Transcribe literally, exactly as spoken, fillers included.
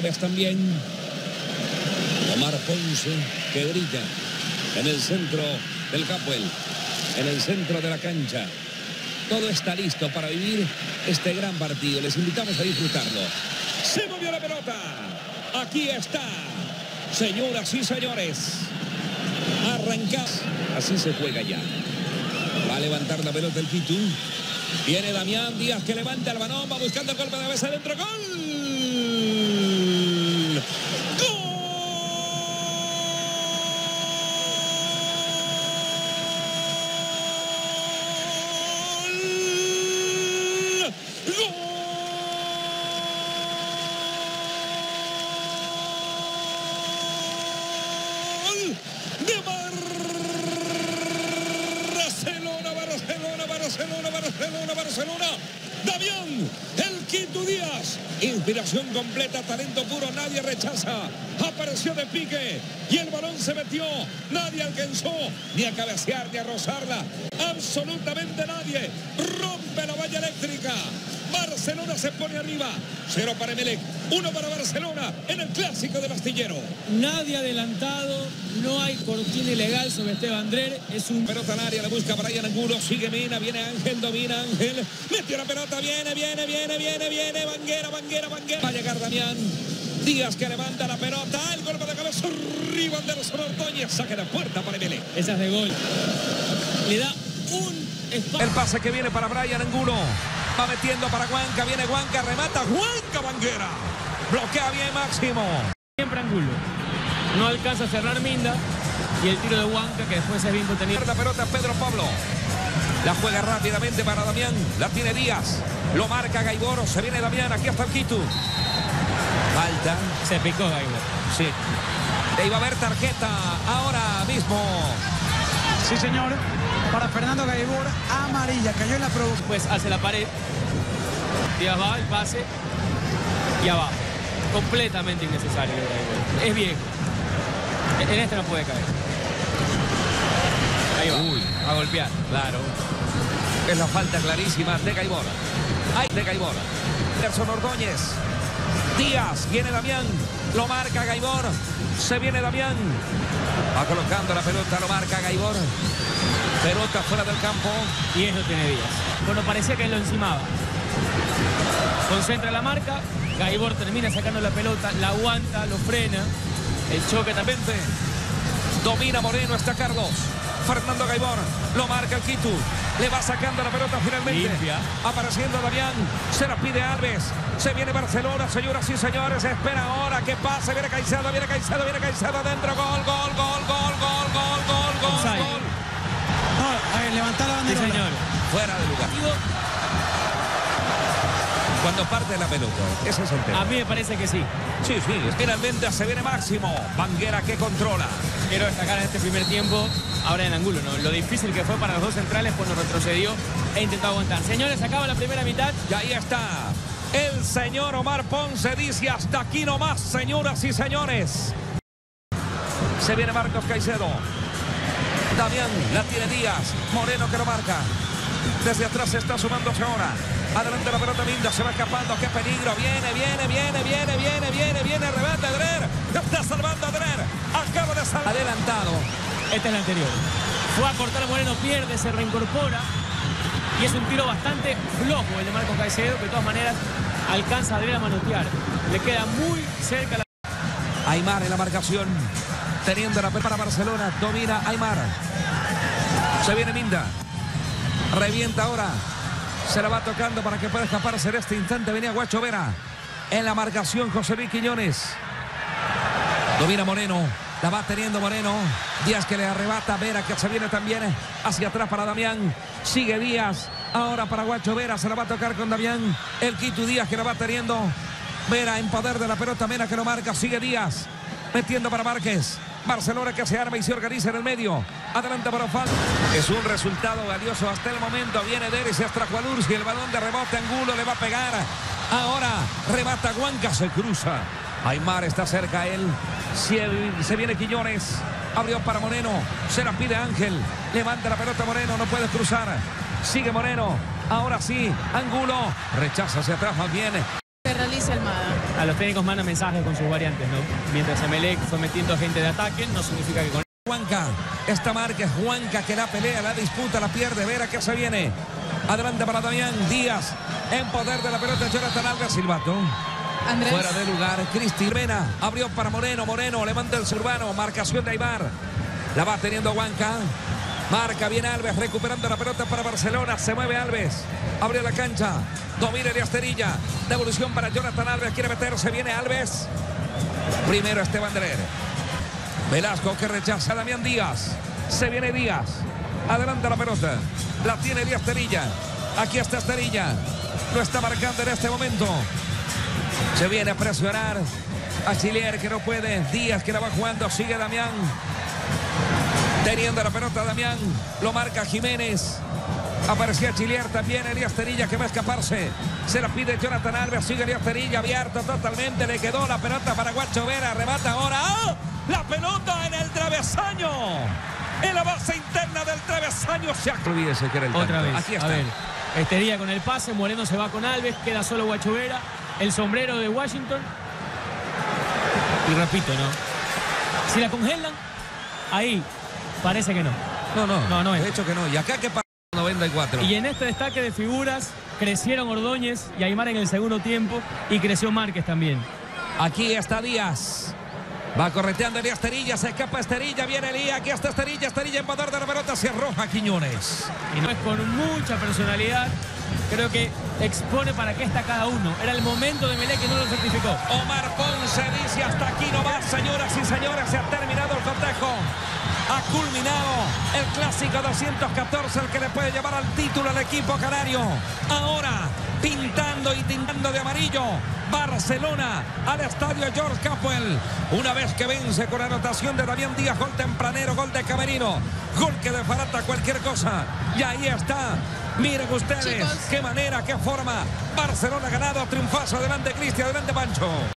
Alves también. Omar Ponce, que brilla en el centro del campo, en el centro de la cancha. Todo está listo para vivir este gran partido. Les invitamos a disfrutarlo. Se movió la pelota. Aquí está. Señoras y señores. Arrancamos. Así se juega ya. Va a levantar la pelota el Quito. Viene Damián Díaz que levanta el balón. Va buscando el golpe de cabeza dentro. ¡Gol! De Barcelona, Barcelona, Barcelona, Barcelona, Barcelona. Damián, el Quito Díaz. Inspiración completa, talento puro, nadie rechaza. Apareció de pique y el balón se metió. Nadie alcanzó ni a cabecear ni a rozarla. Absolutamente nadie. Rompe la valla eléctrica. Barcelona se pone arriba. Cero para Emelec, uno para Barcelona en el clásico del Astillero. Nadie adelantado, no hay cortina ilegal sobre Esteban Drer. Es un pelota al área, la busca Brian Angulo, sigue Mina, viene Ángel, domina Ángel, metió la pelota, viene, viene, viene, viene, viene, Banguera, Banguera, Banguera. Va a llegar Damián Díaz que levanta la pelota, el golpe de cabeza, arriba Anderson Ordóñez, saque la puerta para Emelec. Esa es de gol. Le da un espacio. El pase que viene para Brian Angulo. Va metiendo para Huanca, viene Huanca, remata, Huanca, Banguera. Bloquea bien Máximo. Siempre Angulo. No alcanza a cerrar Minda. Y el tiro de Huanca que después es bien contenido. La pelota Pedro Pablo. La juega rápidamente para Damián. La tiene Díaz. Lo marca Gaibor. Se viene Damián. Aquí hasta el Quito. Falta. Se picó Gaibor. Sí. E iba a haber tarjeta ahora mismo. Sí, señor. Para Fernando Gaibor, amarilla, cayó en la producción. Pues hace la pared. Díaz va, el pase. Y abajo. Completamente innecesario. Es viejo. En este no puede caer. Ahí va. Uy, a golpear. Claro. Es la falta clarísima de Gaibor. Ahí de Gaibor. Anderson Ordóñez. Díaz, viene Damián. Lo marca Gaibor. Se viene Damián. Va colocando la pelota, lo marca Gaibor. Pelota fuera del campo. Y eso tiene Díaz. Bueno, parecía que él lo encimaba. Concentra la marca. Gaibor termina sacando la pelota. La aguanta, lo frena. El choque también. Domina Moreno, está Carlos. Fernando Gaibor. Lo marca el Quito. Le va sacando la pelota finalmente. Limpia. Apareciendo Damián. Se la pide Alves. Se viene Barcelona, señoras y señores. Espera ahora que pase. Viene Caicedo, viene Caicedo, viene Caicedo adentro. Gol, gol, gol, gol, gol, gol, gol, gol, gol. No, a ver, levantar la bandera. Sí, señor. Fuera de lugar. Cuando parte la pelota, ese es el tema. A mí me parece que sí. Sí, sí, finalmente se viene Máximo. Banguera que controla. Quiero destacar en este primer tiempo, ahora en Angulo, ¿no? Lo difícil que fue para los dos centrales cuando retrocedió e intentó aguantar. Señores, acaba la primera mitad. Y ahí está. El señor Omar Ponce dice hasta aquí nomás, señoras y señores. Se viene Marcos Caicedo. Damián, la tiene Díaz. Moreno que lo marca. Desde atrás se está sumándose ahora. Adelante la pelota Minda, se va escapando. ¡Qué peligro! Viene, viene, viene, viene, viene, viene, viene. Rebate Drer. Está salvando a Drer. Acaba de salvar. Adelantado. Este es el anterior. Fue a cortar a Moreno, pierde, se reincorpora. Y es un tiro bastante flojo el de Marcos Caicedo, que de todas maneras alcanza a Drer a manotear. Le queda muy cerca la... Aymar en la marcación. Teniendo la pelota para Barcelona. Domina Aymar. Se viene Minda. Revienta ahora. Se la va tocando para que pueda escaparse en este instante. Venía Guacho Vera. En la marcación José Luis Quiñones. Domina Moreno. La va teniendo Moreno. Díaz que le arrebata. Vera que se viene también hacia atrás para Damián. Sigue Díaz. Ahora para Guacho Vera. Se la va a tocar con Damián. El Quito Díaz que la va teniendo. Vera en poder de la pelota. Mena que lo marca. Sigue Díaz. Metiendo para Márquez. Barcelona que se arma y se organiza en el medio. Adelante para Ofal. Es un resultado valioso hasta el momento. Viene Deris hasta Cualursi. El balón de rebote. Angulo le va a pegar. Ahora remata Huanca. Se cruza. Aymar está cerca a él. Se, se viene Quiñones. Abrió para Moreno. Se la pide Ángel. Levanta la pelota Moreno. No puede cruzar. Sigue Moreno. Ahora sí. Angulo. Rechaza hacia atrás más bien. Se realiza Almada. A los técnicos mandan mensajes con sus variantes, ¿no? Mientras Emelec fue metiendo gente de ataque, no significa que con... Juanca, esta marca es Juanca que la pelea, la disputa, la pierde. Vera que se viene. Adelante para Damián Díaz. En poder de la pelota, Jonathan Alves, silbato. Andrés. Fuera de lugar, Cristi Vena. Abrió para Moreno, Moreno levanta el Zurbano. Marcación de Aymar. La va teniendo Juanca. Marca bien Alves, recuperando la pelota para Barcelona. Se mueve Alves. Abrió la cancha. Domina de Asterilla. Devolución para Jonathan Alves. Quiere meterse. Viene Alves. Primero Esteban Drer. Velasco que rechaza a Damián Díaz. Se viene Díaz. Adelanta la pelota. La tiene Díaz Terilla. Aquí está Esterilla. Lo está marcando en este momento. Se viene a presionar. A Chilier que no puede. Díaz que la va jugando. Sigue Damián. Teniendo la pelota Damián. Lo marca Jiménez. Aparecía Chilier también. Elías Terilla que va a escaparse. Se la pide Jonathan Alves. Sigue Elías Terilla. Abierto totalmente. Le quedó la pelota para Guacho Vera. Arrebata ahora. ¡Oh! La pelota en el travesaño. En la base interna del travesaño. Se olvídese que era el Otra tanto. vez. Aquí está. A ver. Esterilla con el pase. Moreno se va con Alves. Queda solo Guacho Vera. El sombrero de Washington. Y repito, ¿no? Si la congelan, ahí parece que no. No, no. No, no es. De hecho que no. Y acá que pasa noventa y cuatro. Y en este destaque de figuras crecieron Ordóñez y Aymar en el segundo tiempo. Y creció Márquez también. Aquí está Díaz. Va correteando Elías Terilla, se escapa Esterilla, viene Elías, aquí está Esterilla, Esterilla en poder de la pelota, se arroja Quiñones. Y no es con mucha personalidad, creo que expone para qué está cada uno. Era el momento de Emelec que no lo certificó. Omar Ponce dice hasta aquí nomás, señoras y señores, se ha terminado el cotejo. Ha culminado el clásico doscientos catorce, el que le puede llevar al título al equipo canario. Ahora, pintando y tintando de amarillo, Barcelona al estadio George Capwell. Una vez que vence con anotación de Damián Díaz, gol tempranero, gol de Camerino, gol que desbarata cualquier cosa. Y ahí está. Miren ustedes, Chicos, qué manera, qué forma. Barcelona ganado, triunfazo. Adelante Cristian, adelante Pancho.